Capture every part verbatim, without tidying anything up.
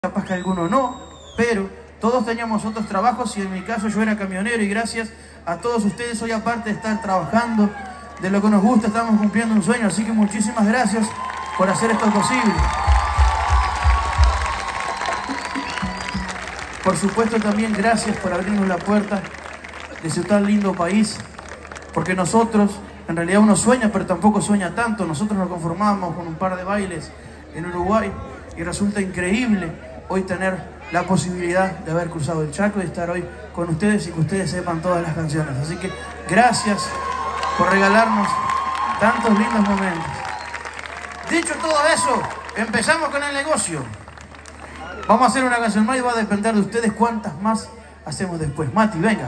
capaz que alguno no, pero todos teníamos otros trabajos y en mi caso yo era camionero y gracias a todos ustedes hoy, aparte de estar trabajando de lo que nos gusta, estamos cumpliendo un sueño, así que muchísimas gracias por hacer esto posible. Por supuesto también gracias por abrirnos la puerta de su tan lindo país, porque nosotros, en realidad uno sueña pero tampoco sueña tanto, nosotros nos conformamos con un par de bailes en Uruguay y resulta increíble hoy tener la posibilidad de haber cruzado el Chaco y estar hoy con ustedes y que ustedes sepan todas las canciones. Así que gracias por regalarnos tantos lindos momentos. Dicho todo eso, empezamos con el negocio. Vamos a hacer una canción más y va a depender de ustedes cuántas más hacemos después. Mati, venga.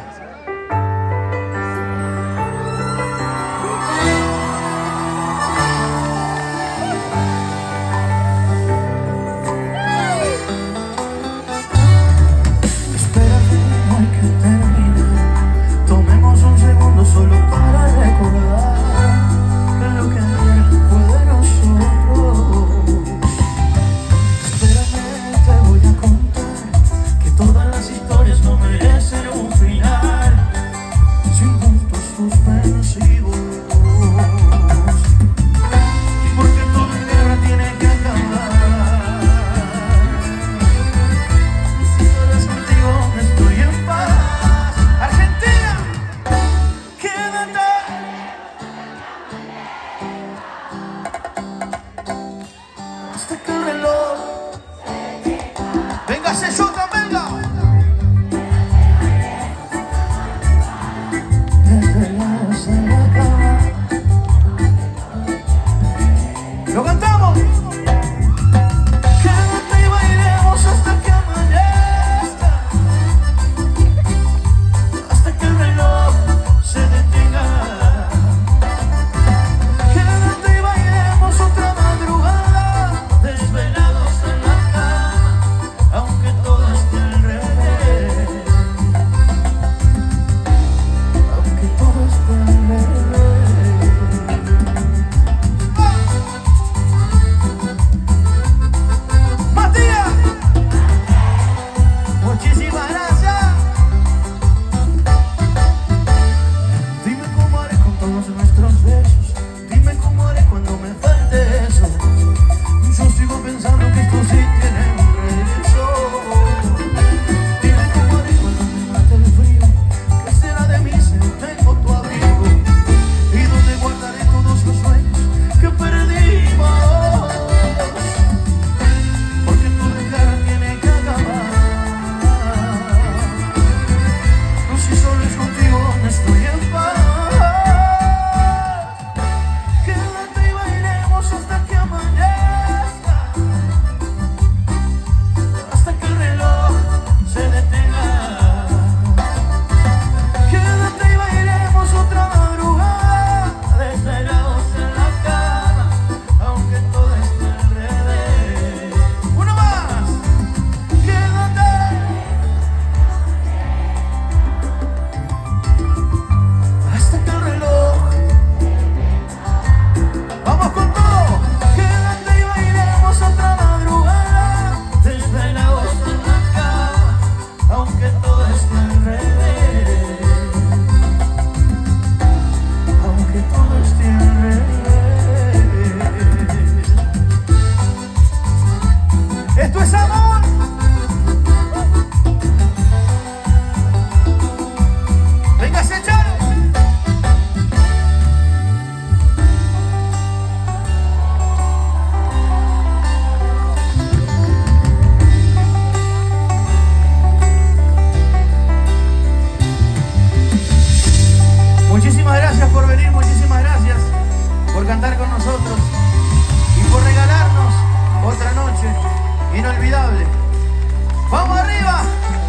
Solo para recordar lo que ayer fue de nosotros. Espérame, te voy a contar que todas las historias no merecen un final sin puntos suspensivos. Porque toda guerra tiene que acabar. Si tú eres contigo, estoy en paz. Hasta que el reloj venga, se chuta, venga. Desvelados en la cama. Lo cantamos. Quédate y bailemos hasta que amanezca, hasta que el reloj se detenga. Quédate y bailemos otra madrugada, desvelados en la cama, aunque todo esté al revés, aunque todo esté al revés. ¡Matías! Muchísimas gracias. Dime cómo haré con todos nuestros besos, dime cómo haré cuando me falte eso. Yo sigo pensando que esto sí tiene un regreso. Dime cómo haré cuando me mate el frío, qué será de mí si no tengo tu abrigo, y dónde guardaré todos los sueños que perdimos. Porque tu desgarra tiene que acabar. No, si solo es contigo no estoy en paz. Quédate y bailemos hasta que amanezca, hasta que el reloj se detenga. Quédate y bailemos otra madrugada, desvelados en la cama, aunque todo esté al revés. Uno más. Quédate hasta que el reloj. Vamos con todo. Quédate y bailemos otra madrugada, desvelados en la cama, aunque todo esté al revés, aunque todo esté al revés. Esto es amor. Venga, se echaron. Muchísimas gracias por venir, muchísimas gracias por cantar con nosotros y por regalarnos otra noche inolvidable. ¡Vamos arriba!